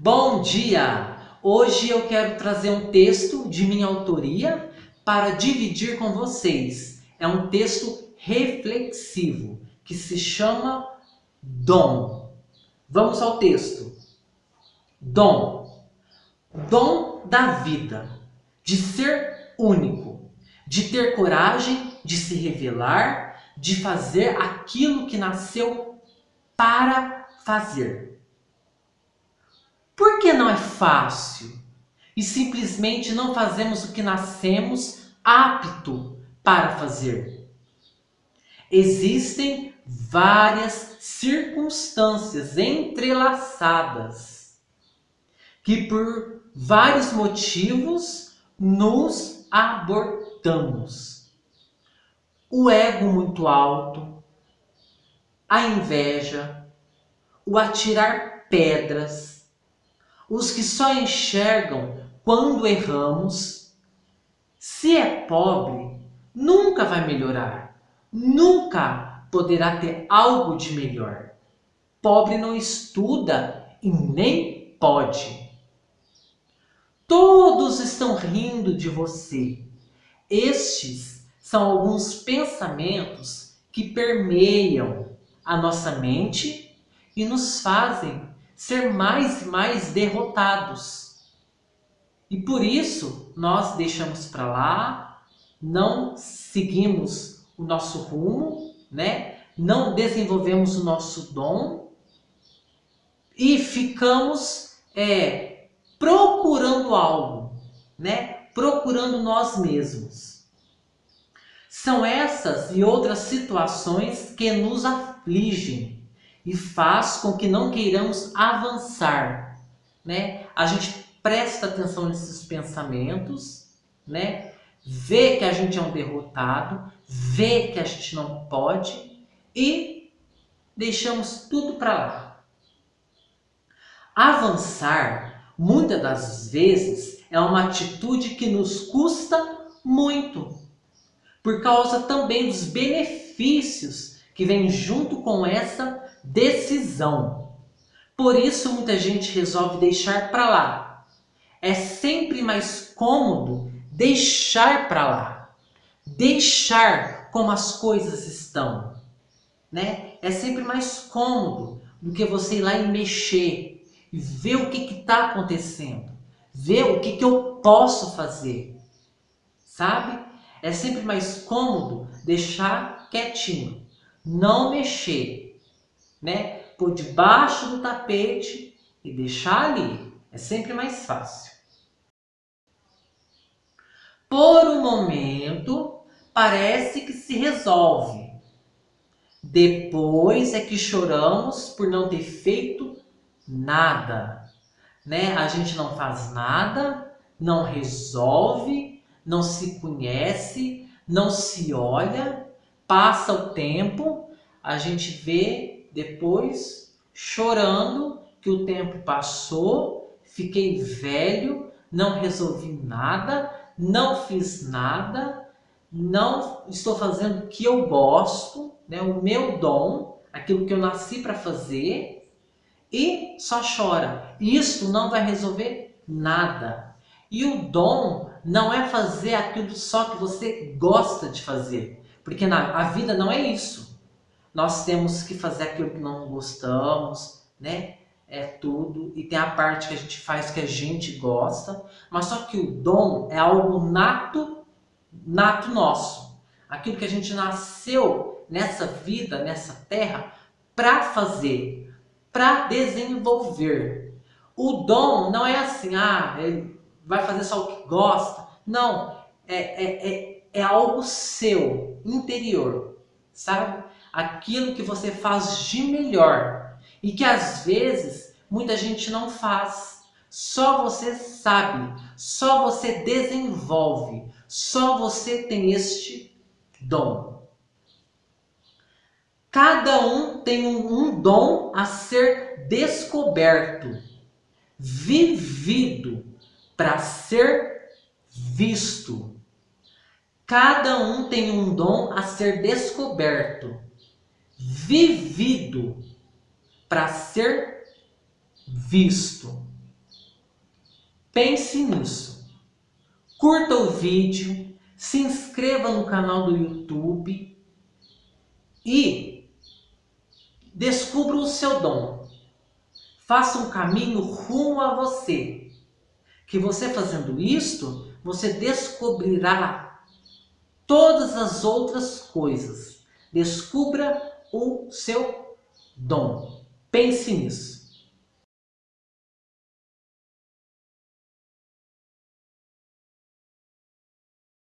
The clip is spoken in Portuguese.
Bom dia! Hoje eu quero trazer um texto de minha autoria para dividir com vocês. É um texto reflexivo que se chama Dom. Vamos ao texto. Dom. Dom da vida, de ser único, de ter coragem de se revelar, de fazer aquilo que nasceu para fazer. Por que não é fácil e simplesmente não fazemos o que nascemos apto para fazer? Existem várias circunstâncias entrelaçadas que por vários motivos nos abortamos. O ego muito alto, a inveja, o atirar pedras, os que só enxergam quando erramos. Se é pobre, nunca vai melhorar, nunca poderá ter algo de melhor. Pobre não estuda e nem pode. Todos estão rindo de você. Estes são alguns pensamentos que permeiam a nossa mente e nos fazem ser mais e mais derrotados. E por isso nós deixamos para lá, não seguimos o nosso rumo, né? Não desenvolvemos o nosso dom e ficamos procurando algo, né? Procurando nós mesmos. São essas e outras situações que nos afligem e faz com que não queiramos avançar, né? A gente presta atenção nesses pensamentos, né? Vê que a gente é um derrotado, vê que a gente não pode e deixamos tudo para lá. Avançar, muitas das vezes, é uma atitude que nos custa muito, por causa também dos benefícios que vêm junto com essa decisão. Por isso muita gente resolve deixar para lá. É sempre mais cômodo deixar para lá. Deixar como as coisas estão, né? É sempre mais cômodo do que você ir lá e mexer e ver o que está acontecendo. Ver o que eu posso fazer, sabe? É sempre mais cômodo deixar quietinho, não mexer, né? Por debaixo do tapete e deixar ali. É sempre mais fácil. Por um momento, parece que se resolve. Depois é que choramos por não ter feito nada, né? A gente não faz nada, não resolve, não se conhece, não se olha, passa o tempo, a gente vê depois chorando que o tempo passou, fiquei velho, não resolvi nada, não fiz nada, não estou fazendo o que eu gosto, né? O meu dom, aquilo que eu nasci para fazer, e só chora. Isso não vai resolver nada. E o dom não é fazer aquilo só que você gosta de fazer, porque a vida não é isso. Nós temos que fazer aquilo que não gostamos, né? É tudo. E tem a parte que a gente faz que a gente gosta, mas só que o dom é algo nato nosso. Aquilo que a gente nasceu nessa vida, nessa terra, para fazer, para desenvolver. O dom não é assim, ele vai fazer só o que gosta. Não, é algo seu, interior, sabe? Aquilo que você faz de melhor e que às vezes muita gente não faz. Só você sabe, só você desenvolve, só você tem este dom. Cada um tem um dom a ser descoberto, vivido para ser visto. Cada um tem um dom a ser descoberto, vivido para ser visto. Pense nisso. Curta o vídeo, se inscreva no canal do YouTube e descubra o seu dom. Faça um caminho rumo a você. Que você fazendo isto, você descobrirá todas as outras coisas. Descubra o seu dom. Pense nisso.